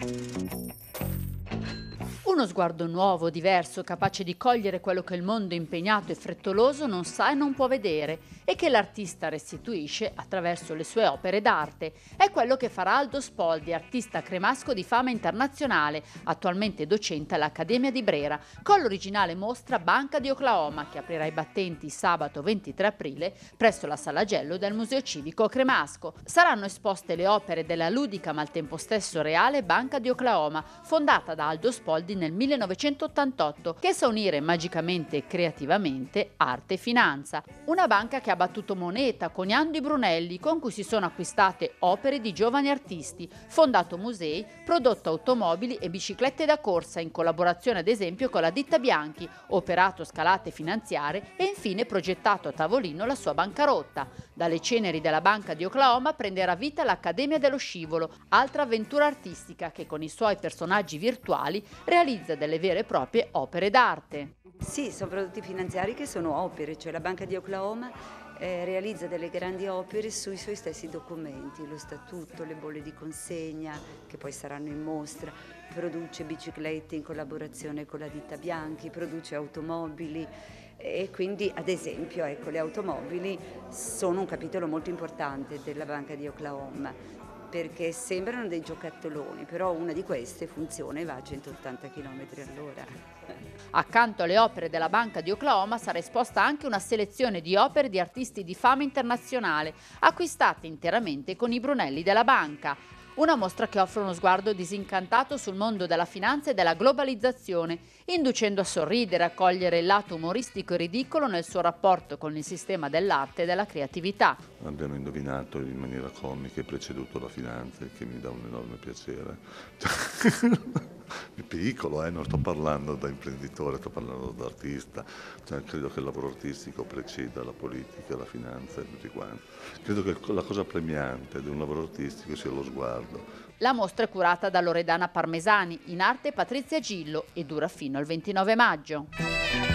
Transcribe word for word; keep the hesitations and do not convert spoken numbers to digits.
Uno sguardo nuovo, diverso, capace di cogliere quello che il mondo impegnato e frettoloso non sa e non può vedere e che l'artista restituisce attraverso le sue opere d'arte. È quello che farà Aldo Spoldi, artista cremasco di fama internazionale, attualmente docente all'Accademia di Brera, con l'originale mostra Banca di Oklahoma, che aprirà i battenti sabato ventitré aprile presso la Sala Gello del Museo Civico Cremasco. Saranno esposte le opere della ludica ma al tempo stesso reale Banca di Oklahoma, fondata da Aldo Spoldi nel millenovecentottantotto, che sa unire magicamente e creativamente arte e finanza. Una banca che ha battuto moneta coniando i Brunelli, con cui si sono acquistate opere di giovani artisti, fondato musei, prodotto automobili e biciclette da corsa, in collaborazione ad esempio con la ditta Bianchi, operato scalate finanziarie e infine progettato a tavolino la sua bancarotta. Dalle ceneri della Banca di Oklahoma prenderà vita l'Accademia dello Scivolo, altra avventura artistica che con i suoi personaggi virtuali realizza delle vere e proprie opere d'arte. Sì, sono prodotti finanziari che sono opere, cioè la Banca di Oklahoma eh, realizza delle grandi opere sui suoi stessi documenti, lo statuto, le bolle di consegna che poi saranno in mostra, produce biciclette in collaborazione con la ditta Bianchi, produce automobili. E quindi ad esempio ecco, le automobili sono un capitolo molto importante della Banca di Oklahoma, perché sembrano dei giocattoloni, però una di queste funziona e va a centottanta chilometri all'ora. Accanto alle opere della Banca di Oklahoma sarà esposta anche una selezione di opere di artisti di fama internazionale, acquistate interamente con i Brunelli della banca. Una mostra che offre uno sguardo disincantato sul mondo della finanza e della globalizzazione, inducendo a sorridere e a cogliere il lato umoristico e ridicolo nel suo rapporto con il sistema dell'arte e della creatività. Abbiano indovinato in maniera comica e preceduto la finanza, il che mi dà un enorme piacere. È piccolo, eh? Non sto parlando da imprenditore, sto parlando da artista. Cioè, credo che il lavoro artistico preceda la politica, la finanza e tutti quanti. Credo che la cosa premiante di un lavoro artistico sia lo sguardo. La mostra è curata da Loredana Parmesani, in arte Patrizia Gillo e dura fino al ventinove maggio.